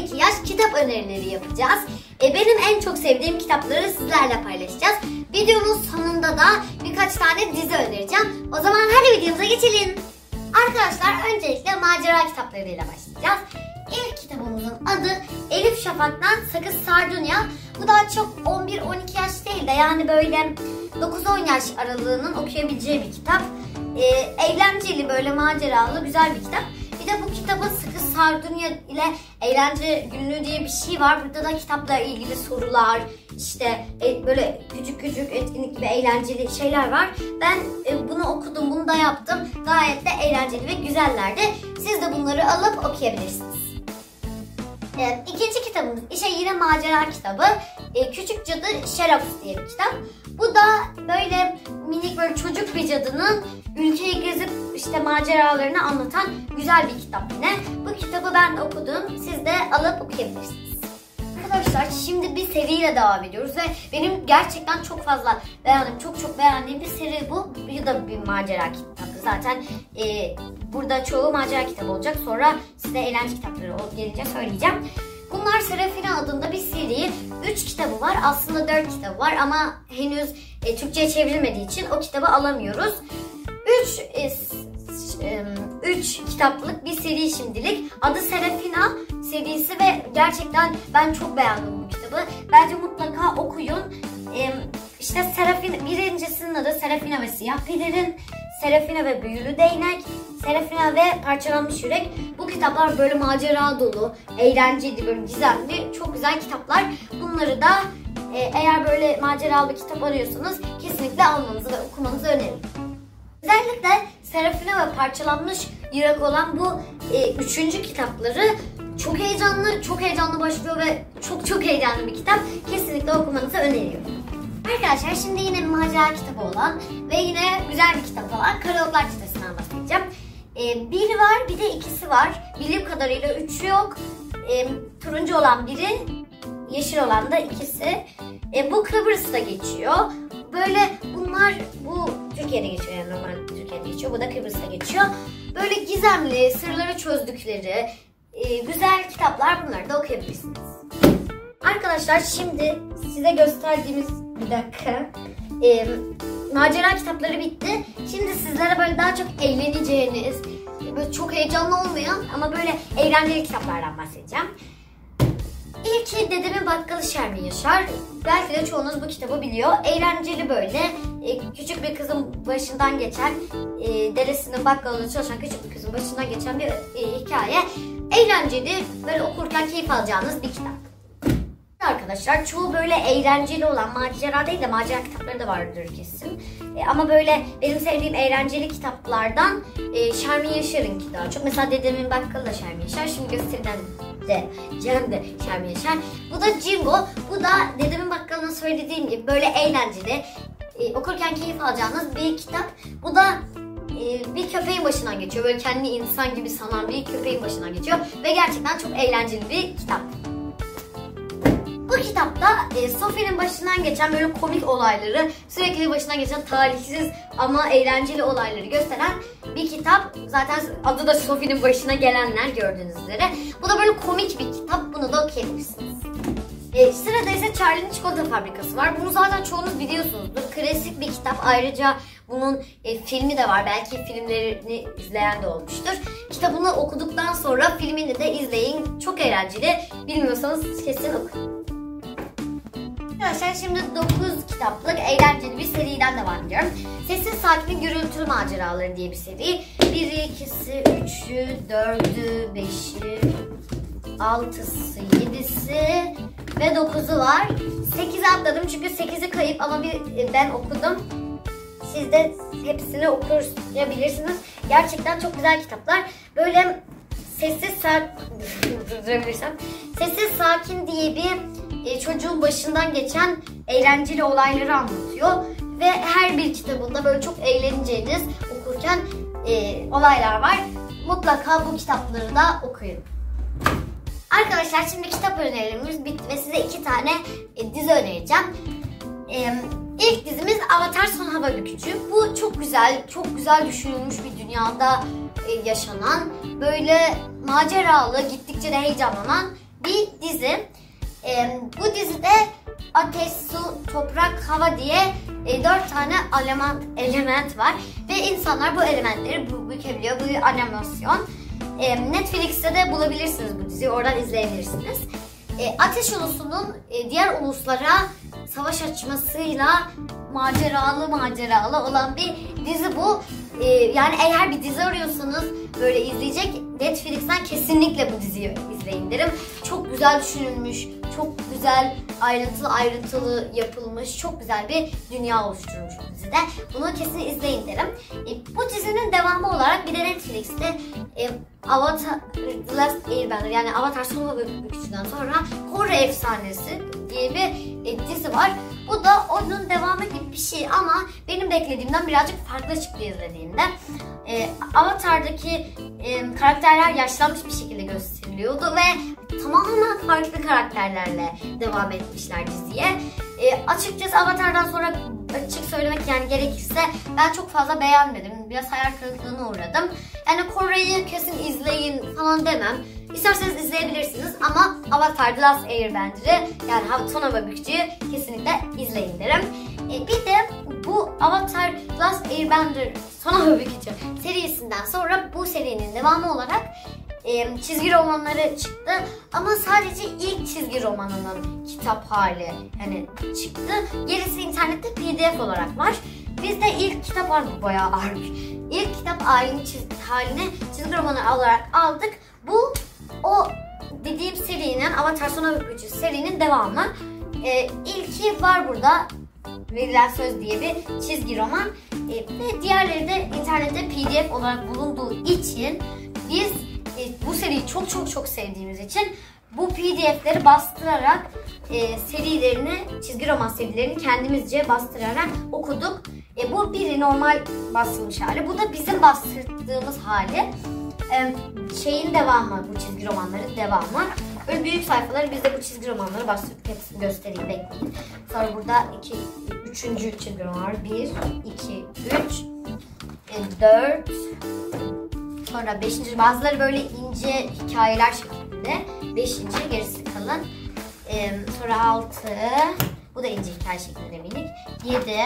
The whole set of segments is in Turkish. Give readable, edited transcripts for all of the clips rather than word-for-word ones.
12 yaş kitap önerileri yapacağız. Benim en çok sevdiğim kitapları sizlerle paylaşacağız. Videonun sonunda da birkaç tane dizi önereceğim. O zaman hadi videomuza geçelim. Arkadaşlar öncelikle macera kitaplarıyla başlayacağız. İlk kitabımızın adı Elif Şafak'tan Sakız Sardunya. Bu daha çok 11-12 yaş değil de yani böyle 9-10 yaş aralığının okuyabileceği bir kitap. Eğlenceli, böyle maceralı, güzel bir kitap. Bir de bu kitabın Sakız Sardunya ile Eğlence Günlüğü diye bir şey var. Burada da kitapla ilgili sorular, işte böyle küçük etkinlik gibi eğlenceli şeyler var. Ben bunu okudum, bunu da yaptım. Gayet de eğlenceli ve güzellerdi. Siz de bunları alıp okuyabilirsiniz. İkinci kitabımız yine macera kitabı. Küçük Cadı Şerox diye bir kitap. Bu da böyle minik, böyle çocuk bir cadının ülkeyi gezip işte maceralarını anlatan güzel bir kitap yine. Bu kitabı ben de okudum. Siz de alıp okuyabilirsiniz. Arkadaşlar şimdi bir seriyle devam ediyoruz ve benim gerçekten çok fazla beğendiğim, çok beğendiğim bir seri bu. Bu da bir macera kitabı. Zaten burada çoğu macera kitabı olacak. Sonra size eğlence kitapları gelince söyleyeceğim. Bunlar Serafina adında bir seri. 3 kitabı var. Aslında 4 kitabı var ama henüz Türkçe'ye çevrilmediği için o kitabı alamıyoruz. 3 kitaplık bir seri şimdilik. Adı Serafina serisi ve gerçekten ben çok beğendim bu kitabı. Bence mutlaka okuyun. İşte Serafina, birincisinin adı Serafina ve Siyah Pelerin, Serafina ve Büyülü Değnek, Serafina ve Parçalanmış Yürek. Bu kitaplar böyle macera dolu, eğlenceli, böyle gizemli, çok güzel kitaplar. Bunları da eğer böyle maceralı bir kitap arıyorsanız kesinlikle almanızı ve okumanızı öneririm. Özellikle Serafina ve Parçalanmış Yürek olan bu 3. kitapları çok heyecanlı başlıyor ve çok heyecanlı bir kitap. Kesinlikle okumanızı öneriyorum. Arkadaşlar şimdi yine bir macera kitabı olan ve yine güzel bir kitap olan Karaoklar Çetesi'nden bahsedeceğim. Biri var, bir de ikisi var. Bildiğim kadarıyla 3'ü yok. Turuncu olan biri, yeşil olan da ikisi. Bu Kıbrıs'ta geçiyor. Böyle bu Türkiye'de geçiyor, yani normal Türkiye'de geçiyor. Bu da Kıbrıs'ta geçiyor. Böyle gizemli, sırları çözdükleri güzel kitaplar, bunları da okuyabilirsiniz. Arkadaşlar şimdi size gösterdiğimiz macera kitapları bitti. Şimdi sizlere böyle daha çok eğleneceğiniz, böyle çok heyecanlı olmayan ama böyle eğlenceli kitaplardan bahsedeceğim. İlki Dedemin Bakkalı Şermin Yaşar. Belki de çoğunuz bu kitabı biliyor. Eğlenceli böyle. Küçük bir kızın başından geçen, dedesinin bakkalında çalışan küçük bir kızın başından geçen bir hikaye. Eğlenceli, böyle okurken keyif alacağınız bir kitap. Arkadaşlar çoğu böyle eğlenceli olan, macera değil de macera kitapları da vardır kesin. Ama böyle benim sevdiğim eğlenceli kitaplardan Şermin Yaşar'ınki daha çok. Mesela Dedemin Bakkalı da Şermin Yaşar. Şimdi gösteriden de Cem de Şermin Yaşar. Bu da Jimbo. Bu da Dedemin Bakkalı'nın söylediğim gibi böyle eğlenceli, okurken keyif alacağınız bir kitap. Bu da bir köpeğin başından geçiyor. Böyle kendi insan gibi sanan bir köpeğin başından geçiyor. Ve gerçekten çok eğlenceli bir kitap. Bu kitapta Sophie'nin başından geçen böyle komik olayları, sürekli başına geçen talihsiz ama eğlenceli olayları gösteren bir kitap. Zaten adı da Sophie'nin başına gelenler, gördüğünüz üzere. Bu da böyle komik bir kitap. Bunu da okuyabilirsiniz. Sırada ise Charlie'nin Çikolata Fabrikası var. Bunu zaten çoğunuz biliyorsunuzdur. Klasik bir kitap. Ayrıca bunun filmi de var. Belki filmlerini izleyen de olmuştur. Kitabını okuduktan sonra filmini de izleyin. Çok eğlenceli. Bilmiyorsanız kesin okuyun. Arkadaşlar şimdi 9 kitaplık eğlenceli bir seriden devam ediyorum. Sessiz Sakin Gürültülü Maceraları diye bir seri. 1'i, 2'si, 3'ü, 4'ü, 5'i, 6'sı, 7'si ve 9'u var. 8'i atladım çünkü 8'i kayıp ama ben okudum. Siz de hepsini okuyabilirsiniz. Gerçekten çok güzel kitaplar. Böyle Sessiz Sakin diye bir çocuğun başından geçen eğlenceli olayları anlatıyor. Ve her bir kitabında böyle çok eğleneceğiniz, okurken olaylar var. Mutlaka bu kitapları da okuyun. Arkadaşlar şimdi kitap önerilerimiz bitti ve size 2 tane dizi önereceğim. İlk dizimiz Avatar Son Hava Bükücü. Bu çok güzel düşünülmüş bir dünyada yaşanan, böyle maceralı, gittikçe de heyecanlanan bir dizi. Bu dizide ateş, su, toprak, hava diye 4 tane element var. Ve insanlar bu elementleri bükebiliyor. Bu bir animasyon. Netflix'te de bulabilirsiniz bu diziyi. Oradan izleyebilirsiniz. Ateş ulusunun diğer uluslara savaş açmasıyla maceralı olan bir dizi bu. Yani eğer bir dizi arıyorsanız böyle izleyecek, Netflix'ten kesinlikle bu diziyi izleyin derim. Çok güzel düşünülmüş, çok güzel ayrıntılı yapılmış, çok güzel bir dünya oluşturmuş bu dizide. Bunu kesin izleyin derim. Bu dizinin devamı olarak bir de Netflix'te Avatar The Last Airbender, yani Avatar Son Avukat'tan sonra Kore Efsanesi diye bir dizi var. Bu da onun devamı gibi bir şey ama benim beklediğimden birazcık farklı çıktı izlediğimde. Avatar'daki karakterler yaşlanmış bir şekilde gösteriliyordu ve tamamen farklı karakterlerle devam etmişler diziye. Açıkçası Avatar'dan sonra açık söylemek yani gerekirse ben çok fazla beğenmedim. Biraz hayal kırıklığına uğradım. Yani Kore'yi kesin izleyin falan demem. İsterseniz izleyebilirsiniz ama Avatar The Last Airbender'ı yani Son Avukat'ı kesinlikle izleyin derim. Bir de bu Avatar The Last Airbender Son Avukat'ı serisinden sonra bu serinin devamı olarak çizgi romanları çıktı ama sadece ilk çizgi romanının kitap hali yani çıktı. Gerisi internette PDF olarak var. Biz de ilk kitap halini bayağı ağır. İlk kitap halini çizgi romanı olarak aldık. Bu o dediğim serinin Avatar Son Avukat'ı serinin devamı. İlki var burada. Verilen Söz diye bir çizgi roman ve diğerleri de internette PDF olarak bulunduğu için biz bu seriyi çok sevdiğimiz için bu PDF'leri bastırarak çizgi roman serilerini kendimizce bastırarak okuduk. Bu biri normal basılmış hali. Bu da bizim bastırdığımız hali. Şeyin devamı, bu çizgi romanların devamı. Böyle büyük sayfaları biz de bu çizgi romanları bastırdık. Hepsini göstereyim, bekleyin. Sonra burada üçüncü çizgi roman var. 1, 2, 3, 4. Sonra 5. Bazıları böyle ince hikayeler şeklinde. 5. gerisi kalın. Sonra 6. Bu da ince hikaye şeklinde minik. 7,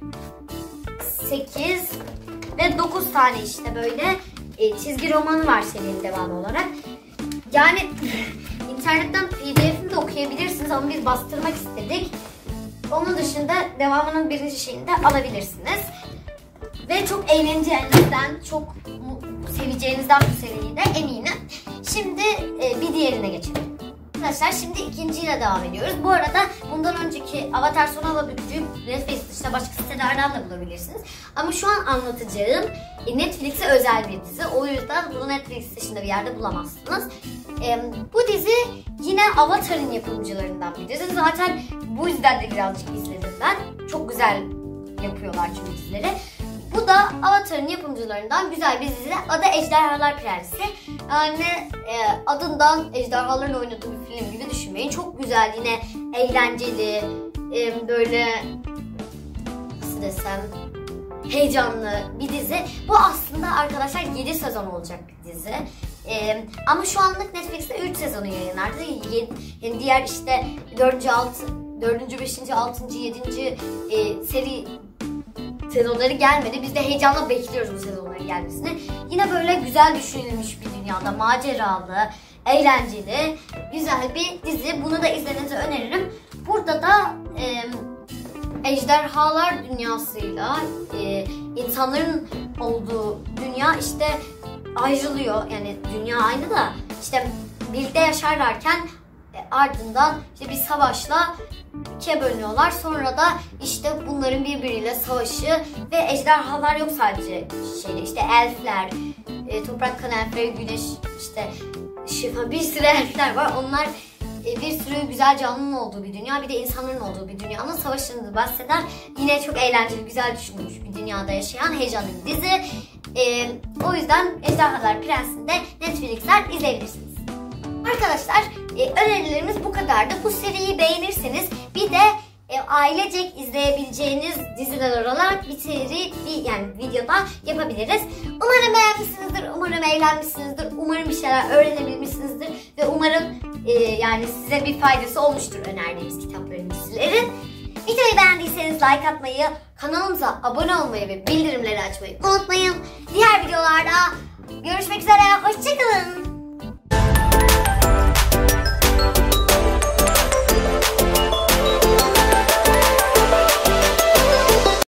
8 ve 9 tane işte böyle çizgi romanı var serinin devamı olarak. Yani internetten PDF'ini de okuyabilirsiniz ama biz bastırmak istedik. Onun dışında devamının birinci şeyini de alabilirsiniz. Ve çok eğleneceğinizden, çok seveceğinizden bu seriyi de eminim. Şimdi bir diğerine geçelim. Arkadaşlar şimdi ikinciyle devam ediyoruz. Bu arada bundan önceki Avatar Son Avukat'ı Netflix dışında başka sitelerden de bulabilirsiniz. Ama şu an anlatacağım Netflix'e özel bir dizi. O yüzden bunu Netflix dışında bir yerde bulamazsınız. Bu dizi yine Avatar'ın yapımcılarından bir dizi. Zaten bu yüzden de birazcık izledim ben. Çok güzel yapıyorlar çünkü dizileri. Bu da Avatar'ın yapımcılarından güzel bir dizi. Adı Ejderhalar Prensi. Yani adından ejderhaların oynadığı bir film gibi düşünmeyin. Çok güzel, yine eğlenceli, böyle nasıl desem heyecanlı bir dizi. Bu aslında arkadaşlar 7 sezon olacak bir dizi. Ama şu anlık Netflix'te 3 sezonu yayınlandı. Yani diğer işte 4. 5. 6. 7. seri sezonları gelmedi. Biz de heyecanla bekliyoruz bu sezonların gelmesini. Yine böyle güzel düşünülmüş bir dünyada, maceralı, eğlenceli, güzel bir dizi. Bunu da izlemenizi öneririm. Burada da ejderhalar dünyasıyla insanların olduğu dünya işte ayrılıyor. Yani dünya aynı da işte birlikte yaşarlarken ardından işte bir savaşla ikiye bölünüyorlar. Sonra da işte bunların birbiriyle savaşı ve ejderhalar yok sadece şeyde, işte elfler, toprak kan elfleri, güneş, işte şifa, bir sürü elfler var. Onlar bir sürü güzel canlının olduğu bir dünya, bir de insanların olduğu bir dünyanın savaşını bahseder. Yine çok eğlenceli, güzel düşünülmüş bir dünyada yaşayan heyecanlı bir dizi. O yüzden Ejderhalar Prensi'ni de Netflix'ten izleyebilirsiniz. Arkadaşlar önerilerimiz bu kadardı. Bu seriyi beğenirseniz bir de ailecek izleyebileceğiniz diziler olarak bir seri, yani videoda yapabiliriz. Umarım beğenmişsinizdir, umarım eğlenmişsinizdir, umarım bir şeyler öğrenebilmişsinizdir ve umarım yani size bir faydası olmuştur önerdiğimiz kitapların, dizilerin. Videoyu beğendiyseniz like atmayı, kanalımıza abone olmayı ve bildirimleri açmayı unutmayın. Diğer videolarda görüşmek üzere. Hoşçakalın.